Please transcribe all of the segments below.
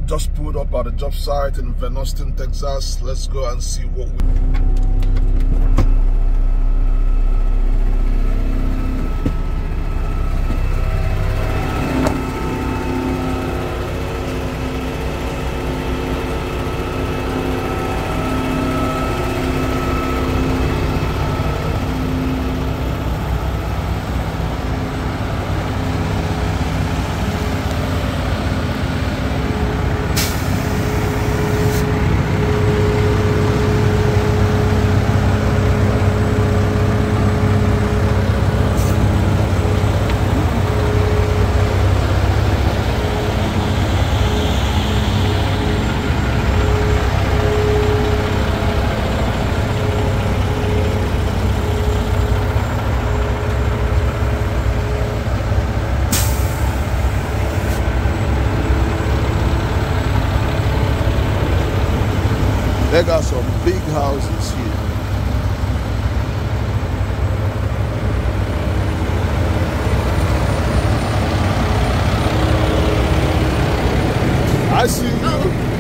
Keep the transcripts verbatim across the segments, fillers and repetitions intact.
Just pulled up at the job site in Van Austin, Texas. Let's go and see what we... They got some big houses here. I see you.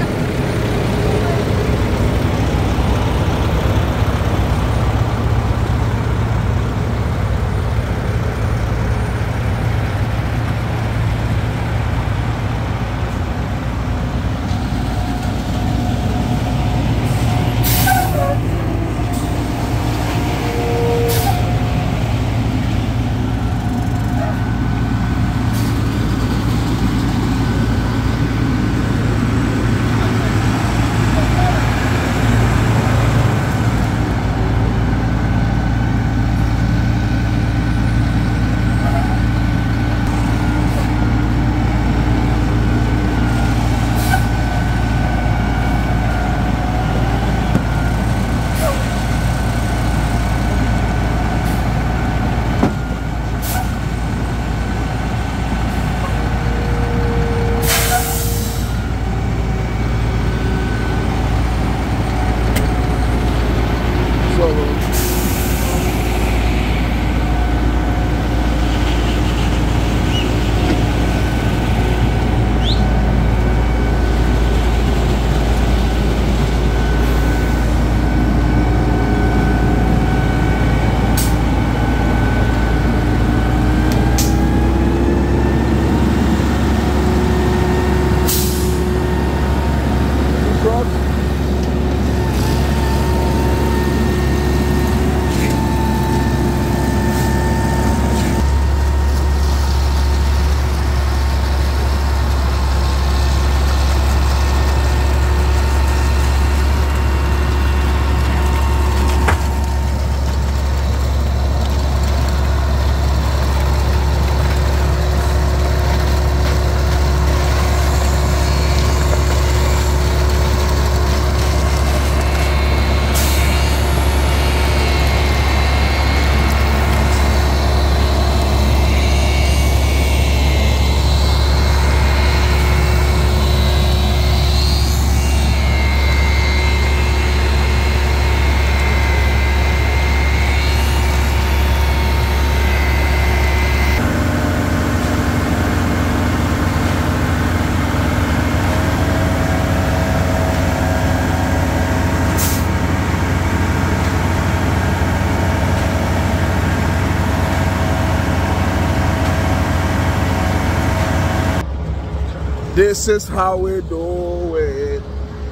This is how we do it.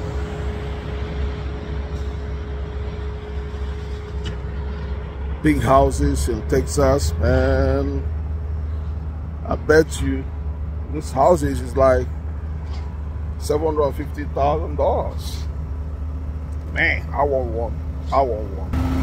Big houses in Texas, man. I bet you this houses is like seven hundred fifty thousand dollars. Man, I want one. I want one.